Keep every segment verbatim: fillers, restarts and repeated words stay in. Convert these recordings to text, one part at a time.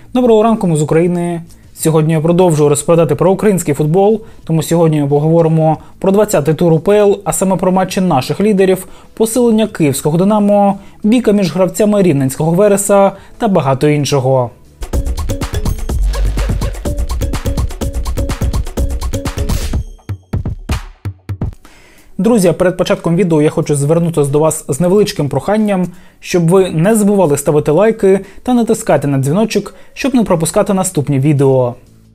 Доброго ранку, ми з України. Сьогодні я продовжую розповідати про український футбол, тому сьогодні ми поговоримо про двадцятий тур УПЛ, а саме про матчі наших лідерів, посилення київського «Динамо», бійка між гравцями рівненського «Вереса» та багато іншого. Друзі, перед початком відео я хочу звернутися до вас з невеличким проханням, щоб ви не забували ставити лайки та натискати на дзвіночок, щоб не пропускати наступні відео.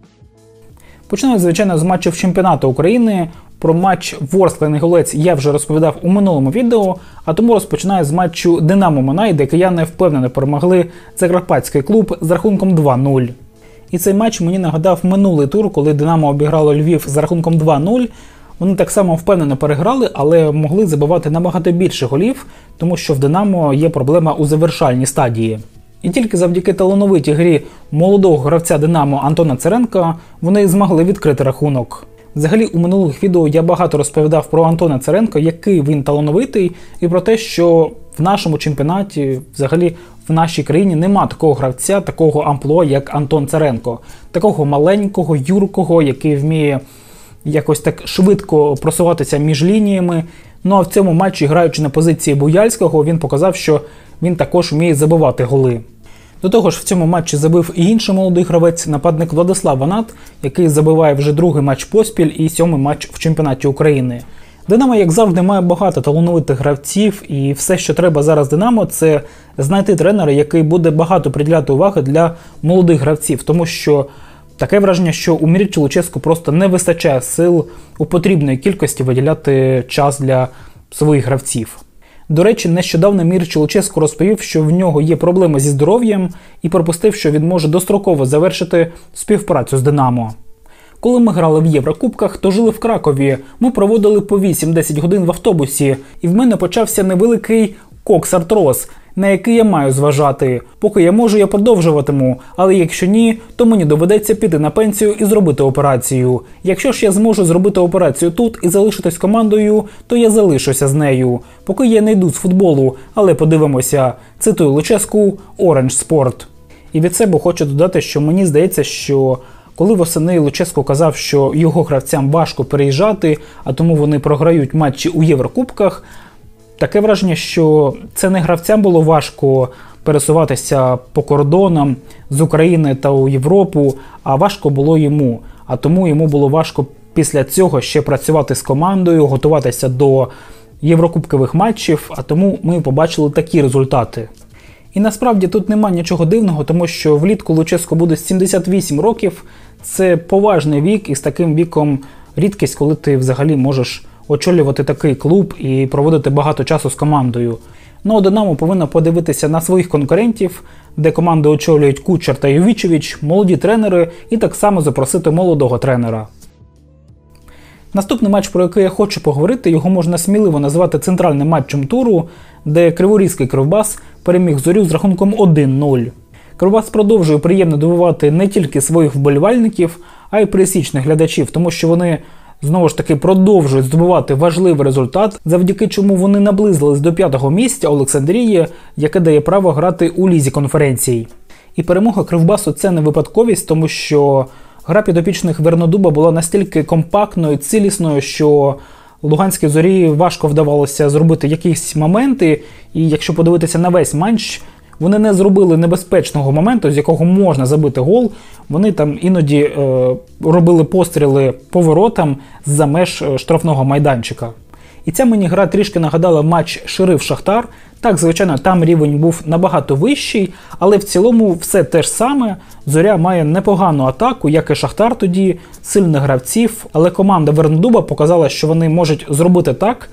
Почнемо, звичайно, з матчів чемпіонату України. Про матч Ворскла-Інгулець я вже розповідав у минулому відео, а тому розпочинаю з матчу «Динамо-Минай», де кияни впевнено перемогли закарпатський клуб з рахунком два нуль. І цей матч мені нагадав минулий тур, коли «Динамо» обіграло Львів з рахунком два нуль. Вони так само впевнено переграли, але могли забивати набагато більше голів, тому що в «Динамо» є проблема у завершальній стадії. І тільки завдяки талановитій грі молодого гравця «Динамо» Антона Церенка вони змогли відкрити рахунок. Взагалі, у минулих відео я багато розповідав про Антона Церенка, який він талановитий, і про те, що в нашому чемпіонаті, взагалі в нашій країні нема такого гравця, такого амплуа, як Антон Церенко. Такого маленького, юркого, який вміє якось так швидко просуватися між лініями. Ну а в цьому матчі, граючи на позиції Буяльського, він показав, що він також вміє забивати голи. До того ж, в цьому матчі забив і інший молодий гравець, нападник Владислав Ванат, який забиває вже другий матч поспіль і сьомий матч в чемпіонаті України. «Динамо», як завжди, має багато талановитих гравців, і все, що треба зараз «Динамо», це знайти тренера, який буде багато приділяти уваги для молодих гравців, тому що таке враження, що у Мірчі Луческу просто не вистачає сил у потрібної кількості виділяти час для своїх гравців. До речі, нещодавно Мірчі Луческу розповів, що в нього є проблеми зі здоров'ям і припустив, що він може достроково завершити співпрацю з «Динамо». Коли ми грали в Єврокубках, то жили в Кракові. Ми проводили по вісім-десять годин в автобусі, і в мене почався невеликий коксартроз, на який я маю зважати. Поки я можу, я продовжуватиму, але якщо ні, то мені доведеться піти на пенсію і зробити операцію. Якщо ж я зможу зробити операцію тут і залишитись командою, то я залишуся з нею. Поки я не йду з футболу, але подивимося. Цитую Луческу, Orange Sport. І від себе хочу додати, що мені здається, що коли восени Луческу казав, що його гравцям важко переїжджати, а тому вони програють матчі у Єврокубках, таке враження, що це не гравцям було важко пересуватися по кордонам з України та у Європу, а важко було йому. А тому йому було важко після цього ще працювати з командою, готуватися до єврокубкових матчів, а тому ми побачили такі результати. І насправді тут нема нічого дивного, тому що влітку Луческу буде сімдесят вісім років, це поважний вік, і з таким віком рідкість, коли ти взагалі можеш очолювати такий клуб і проводити багато часу з командою. Ну а «Динамо» повинно подивитися на своїх конкурентів, де команди очолюють Кучер та Йовічевич, молоді тренери, і так само запросити молодого тренера. Наступний матч, про який я хочу поговорити, його можна сміливо назвати центральним матчем туру, де Криворізький Кривбас переміг Зорю з рахунком один нуль. Кривбас продовжує приємно дивувати не тільки своїх вболівальників, а й пересічних глядачів, тому що вони знову ж таки продовжують здобувати важливий результат, завдяки чому вони наблизились до п'ятого місця Олександрії, яке дає право грати у Лізі конференцій. І перемога Кривбасу – це не випадковість, тому що гра підопічних Вернодуба була настільки компактною, цілісною, що Луганській Зорі важко вдавалося зробити якісь моменти, і якщо подивитися на весь матч, вони не зробили небезпечного моменту, з якого можна забити гол. Вони там іноді е, робили постріли по воротам з-за меж штрафного майданчика. І ця мені гра трішки нагадала матч Шериф-Шахтар. Так, звичайно, там рівень був набагато вищий, але в цілому все те ж саме. Зоря має непогану атаку, як і Шахтар тоді, сильних гравців, але команда Вернодуба показала, що вони можуть зробити так,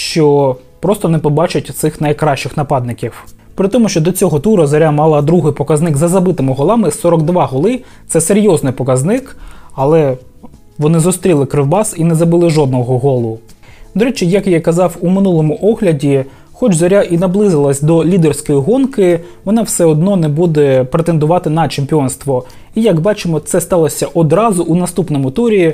що просто не побачать цих найкращих нападників. При тому, що до цього туру Зоря мала другий показник за забитими голами – сорок два голи. Це серйозний показник, але вони зустріли Кривбас і не забили жодного голу. До речі, як я казав у минулому огляді, хоч Зоря і наблизилась до лідерської гонки, вона все одно не буде претендувати на чемпіонство. І як бачимо, це сталося одразу у наступному турі.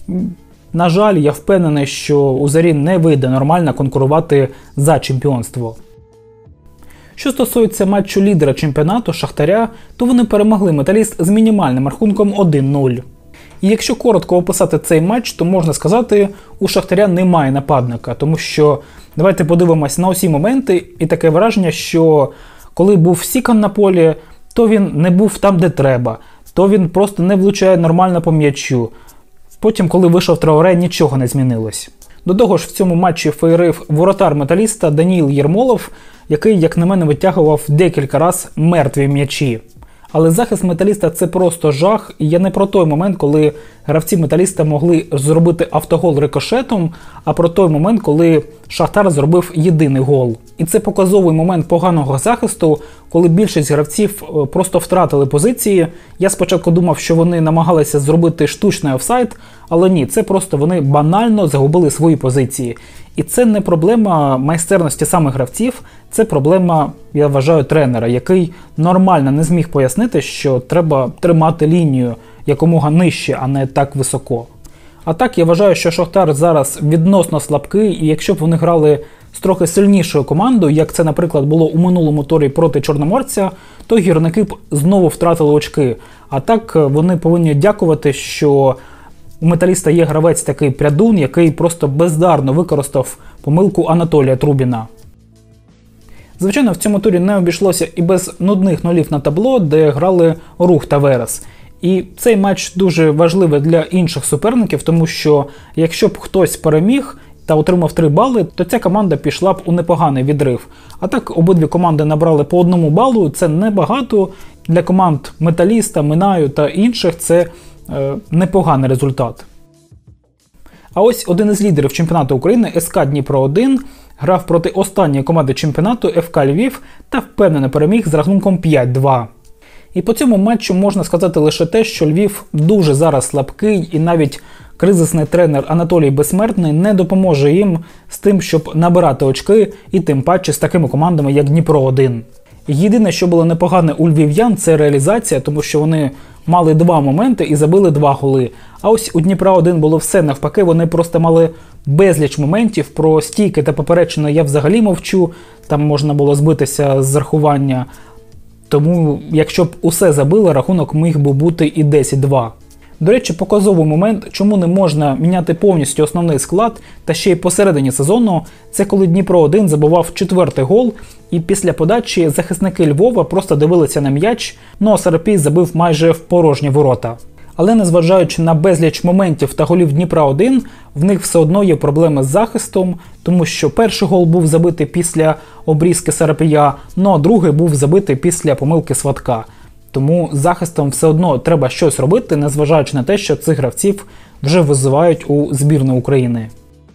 На жаль, я впевнений, що у Зорі не вийде нормально конкурувати за чемпіонство. Що стосується матчу лідера чемпіонату Шахтаря, то вони перемогли Металіст з мінімальним рахунком один нуль. І якщо коротко описати цей матч, то можна сказати, у Шахтаря немає нападника, тому що давайте подивимось на усі моменти, і таке враження, що коли був Сікан на полі, то він не був там, де треба, то він просто не влучає нормально по м'ячу. Потім, коли вийшов Траоре, нічого не змінилось. До того ж, в цьому матчі феєрив воротар Металіста Даніїл Єрмолов, який, як на мене, витягував декілька раз мертві м'ячі. Але захист Металіста – це просто жах, і я не про той момент, коли гравці Металіста могли зробити автогол рикошетом, а про той момент, коли Шахтар зробив єдиний гол. І це показовий момент поганого захисту, коли більшість гравців просто втратили позиції. Я спочатку думав, що вони намагалися зробити штучний офсайд, але ні, це просто вони банально загубили свої позиції. І це не проблема майстерності самих гравців, це проблема, я вважаю, тренера, який нормально не зміг пояснити, що треба тримати лінію якомога нижче, а не так високо. А так, я вважаю, що Шахтар зараз відносно слабкий, і якщо б вони грали з трохи сильнішою командою, як це, наприклад, було у минулому турі проти Чорноморця, то гірники б знову втратили очки. А так, вони повинні дякувати, що у Металіста є гравець такий Прядун, який просто бездарно використав помилку Анатолія Трубіна. Звичайно, в цьому турі не обійшлося і без нудних нулів на табло, де грали Рух та Верес. І цей матч дуже важливий для інших суперників, тому що якщо б хтось переміг та отримав три бали, то ця команда пішла б у непоганий відрив. А так обидві команди набрали по одному балу, це небагато. Для команд Металіста, Минаю та інших це е, непоганий результат. А ось один із лідерів чемпіонату України, СК Дніпро один, грав проти останньої команди чемпіонату ФК Львів та впевнено переміг з рахунком п'ять два. І по цьому матчу можна сказати лише те, що Львів дуже зараз слабкий, і навіть кризисний тренер Анатолій Безсмертний не допоможе їм з тим, щоб набирати очки, і тим паче з такими командами, як Дніпро один. Єдине, що було непогане у львів'ян, це реалізація, тому що вони мали два моменти і забили два голи. А ось у Дніпра один було все навпаки, вони просто мали безліч моментів. Про стійки та поперечини я взагалі мовчу, там можна було збитися з рахування. Тому, якщо б усе забили, рахунок міг би бути і десять два. До речі, показовий момент, чому не можна міняти повністю основний склад, та ще й посередині сезону, це коли Дніпро один забивав четвертий гол, і після подачі захисники Львова просто дивилися на м'яч, ну а Сарапій забив майже в порожні ворота. Але незважаючи на безліч моментів та голів Дніпра один, в них все одно є проблеми з захистом, тому що перший гол був забитий після обрізки Сарапія, ну а другий був забитий після помилки Сватка. Тому з захистом все одно треба щось робити, незважаючи на те, що цих гравців вже визивають у збірну України.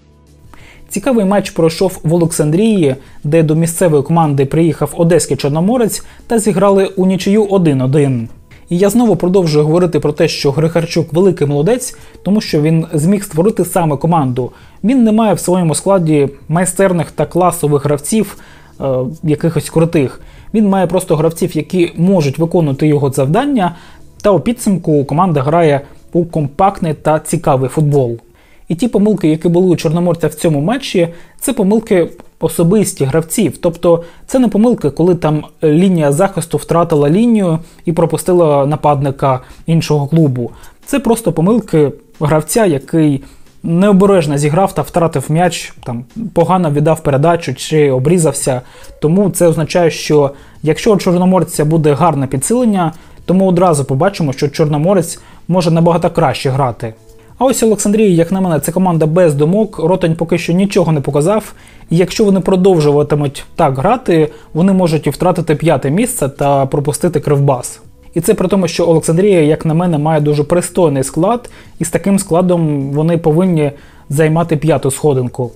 Цікавий матч пройшов в Олександрії, де до місцевої команди приїхав одеський Чорноморець та зіграли у нічию один один. І я знову продовжую говорити про те, що Грихарчук великий молодець, тому що він зміг створити саме команду. Він не має в своєму складі майстерних та класових гравців, е, якихось крутих. Він має просто гравців, які можуть виконувати його завдання, та у підсумку команда грає у компактний та цікавий футбол. І ті помилки, які були у Чорноморця в цьому матчі, це помилки особисті гравців. Тобто це не помилки, коли там лінія захисту втратила лінію і пропустила нападника іншого клубу. Це просто помилки гравця, який необережно зіграв та втратив м'яч, там погано віддав передачу чи обрізався. Тому це означає, що якщо у Чорноморця буде гарне підсилення, то ми одразу побачимо, що Чорноморець може набагато краще грати. А ось Олександрія, як на мене, це команда без думок, Ротань поки що нічого не показав, і якщо вони продовжуватимуть так грати, вони можуть і втратити п'яте місце та пропустити Кривбас. І це при тому, що Олександрія, як на мене, має дуже пристойний склад, і з таким складом вони повинні займати п'яту сходинку.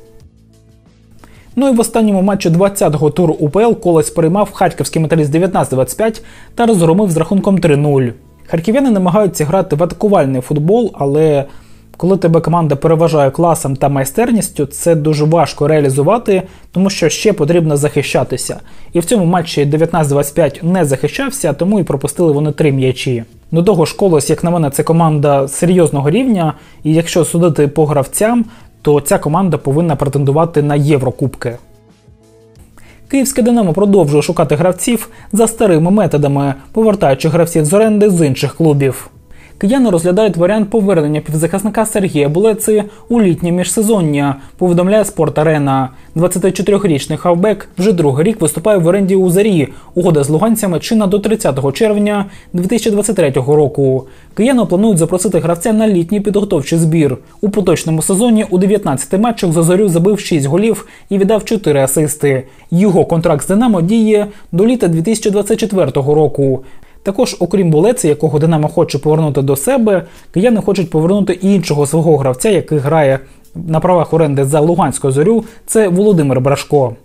Ну і в останньому матчі двадцятого туру УПЛ Колос переймав харківський Металіст дев'ятнадцять двадцять п'ять та розгромив з рахунком три нуль. Харків'яни намагаються грати в атакувальний футбол, але коли тебе команда переважає класом та майстерністю, це дуже важко реалізувати, тому що ще потрібно захищатися. І в цьому матчі дев'ятнадцять двадцять п'ять не захищався, тому і пропустили вони три м'ячі. До того ж, Колос, як на мене, це команда серйозного рівня, і якщо судити по гравцям, то ця команда повинна претендувати на Єврокубки. Київське «Динамо» продовжує шукати гравців за старими методами, повертаючи гравців з оренди з інших клубів. Кияни розглядають варіант повернення півзахисника Сергія Булеці у літнє міжсезоння, повідомляє «Спорт-Арена». двадцятичотирирічний хавбек вже другий рік виступає в оренді у «Зарі». Угода з луганцями чинна до тридцятого червня дві тисячі двадцять третього року. Кияни планують запросити гравця на літній підготовчий збір. У поточному сезоні у дев'ятнадцяти матчах за «Зорю» забив шість голів і віддав чотири асисти. Його контракт з «Динамо» діє до літа дві тисячі двадцять четвертого року. Також, окрім Булеці, якого «Динамо» хоче повернути до себе, кияни хочуть повернути іншого свого гравця, який грає на правах оренди за Луганську «Зорю» – це Володимир Брашко.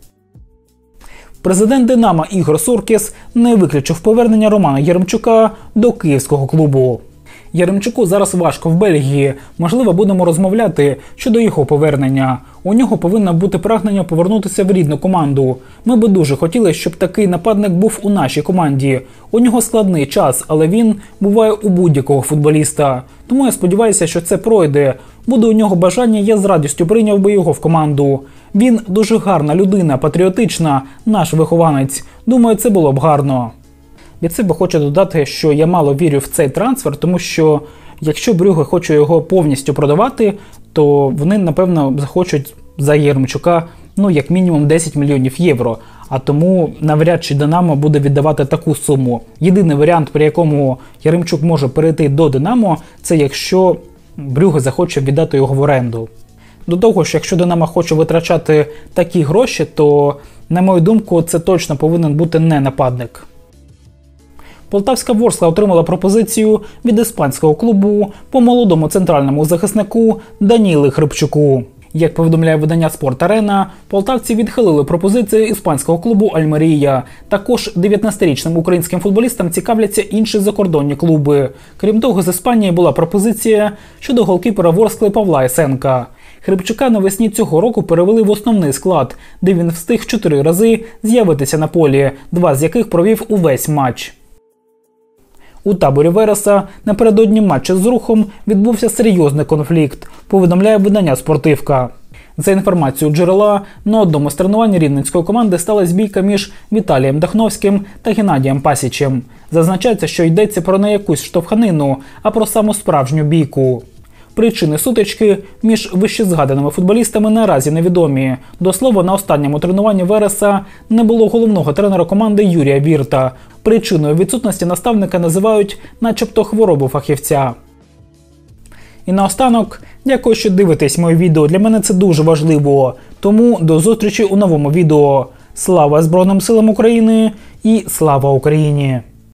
Президент «Динамо» Ігор Суркіс не виключив повернення Романа Яремчука до київського клубу. Яремчуку зараз важко в Бельгії, можливо, будемо розмовляти щодо його повернення. У нього повинно бути прагнення повернутися в рідну команду. Ми би дуже хотіли, щоб такий нападник був у нашій команді. У нього складний час, але він буває у будь-якого футболіста. Тому я сподіваюся, що це пройде. Буде у нього бажання, я з радістю прийняв би його в команду. Він дуже гарна людина, патріотична, наш вихованець. Думаю, це було б гарно. Від себе хочу додати, що я мало вірю в цей трансфер, тому що якщо Брюгге хоче його повністю продавати, то вони, напевно, захочуть за Яремчука, ну, як мінімум десять мільйонів євро. А тому навряд чи «Динамо» буде віддавати таку суму. Єдиний варіант, при якому Яремчук може перейти до «Динамо», це якщо Брюгге захоче віддати його в оренду. До того ж, якщо «Динамо» хоче витрачати такі гроші, то, на мою думку, це точно повинен бути не нападник. Полтавська «Ворскла» отримала пропозицію від іспанського клубу по молодому центральному захиснику Данілі Хрипчуку. Як повідомляє видання «Спорт-Арена», полтавці відхилили пропозицію іспанського клубу «Альмерія». Також дев'ятнадцятирічним українським футболістам цікавляться інші закордонні клуби. Крім того, з Іспанії була пропозиція щодо голкіпера «Ворскли» Павла Ісенка. Хрипчука навесні цього року перевели в основний склад, де він встиг чотири рази з'явитися на полі, два з яких провів увесь матч. У таборі Вереса напередодні матчу з Рухом відбувся серйозний конфлікт, повідомляє видання «Спортивка». За інформацією джерела, на одному з тренувань рівненської команди сталася бійка між Віталієм Дахновським та Геннадієм Пасічем. Зазначається, що йдеться про не якусь штовханину, а про саму справжню бійку. Причини сутички між вищезгаданими футболістами наразі невідомі. До слова, на останньому тренуванні Вереса не було головного тренера команди Юрія Вірта. Причиною відсутності наставника називають начебто хворобу фахівця. І наостанок, дякую, що дивитесь моє відео, для мене це дуже важливо. Тому до зустрічі у новому відео. Слава Збройним силам України і слава Україні!